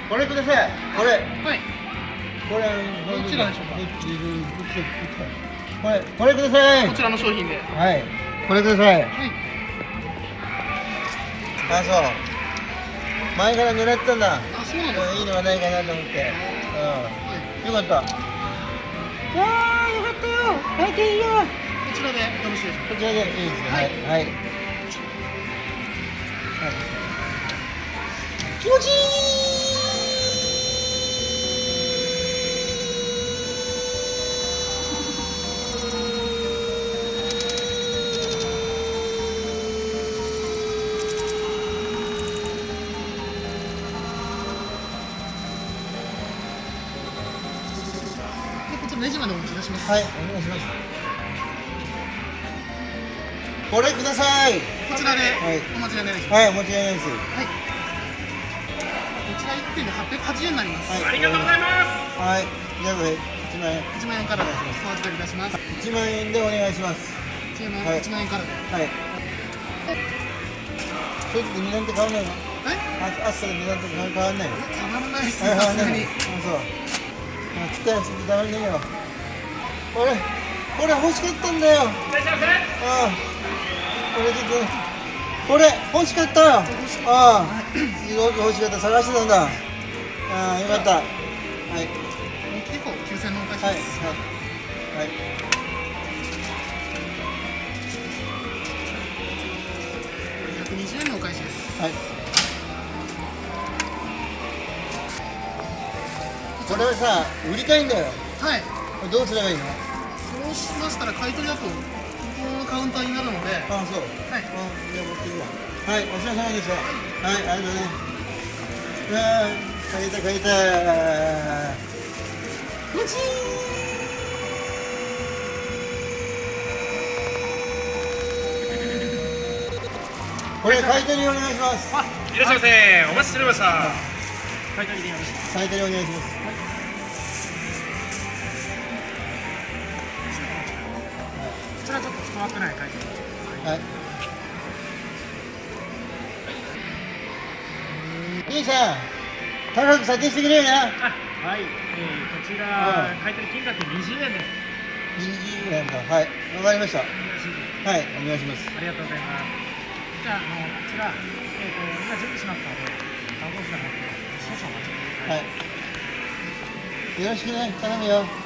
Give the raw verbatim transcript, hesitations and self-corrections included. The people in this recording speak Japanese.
これください。これ。 はい。 これ。 どちらでしょうか。 これ、これください。 こちらの商品で。 はい。これください。 はい。 あ、そう。前から狙ってたんだ。 あ、そうなんですか。 いいのがないかなと思って。うん。よかった。わあ、よかったよ。はい、いいよ。 こちらでよろしいでしょうか。 こちらでいいですね。はい。はい。気持ちいい。 レジまでお持ち出します。 はい、お願いします。これください。 こちらでお間違いないです。 はい、お間違いないです。 はい。こちらいってんではっぴゃくはちじゅうえんになります。 ありがとうございます。はい、じゃあこれいちまんえん。 いちまんえんからお預かりいたします。 いちまんえんでお願いします。 いちまんえんからで。 はい。正直値段って変わらないの？ はい。 暑さで値段って変わらないの？ 変わらないですね。さすがに。 あ、そう。使いやすくてたまんねえよ。これ、これ欲しかったんだよ。いらっしゃいませ。ああ、これちょっと、これ欲しかったよ。ああ、すごく欲しかった。探してたんだ。ああ、よかった。はい。 結構きゅうせんえんのお返しです。はい。はい。ひゃくにじゅうえんのお返しです。はい。 これはさ、売りたいんだよ。 はい。 これどうすればいいの？ そうしましたら買い取りだとここのカウンターになるので。 ああ、そう。はい。あ、じゃあ持っていくわ。はい、お疲れ様でした。はい、ありがとうね。うわあ、買えた買えた。気持ちいい。これ買い取りお願いします。 あ、いらっしゃいませ。お待ちしておりました。買い取りでよろしいですか。 買い取りお願いします。 こちらちょっと使ってない買い取り。 はい。兄さん、高く査定してくれよな。 あ、はい、えー、こちら買い取り金額にじゅうえんです。 にじゅうえんか。はい、わかりました。 よろしいですか。 はい、お願いします。 ありがとうございます。じゃあ、あのこちら、えっ、ー、と今準備しますので、番号札持って少々お待ちください。 はい。よろしくね、頼むよ。